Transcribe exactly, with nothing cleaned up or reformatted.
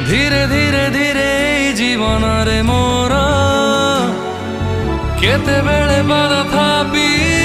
धीरे धीरे धीरे जीवन रे मोर केते बेले बाधा था पी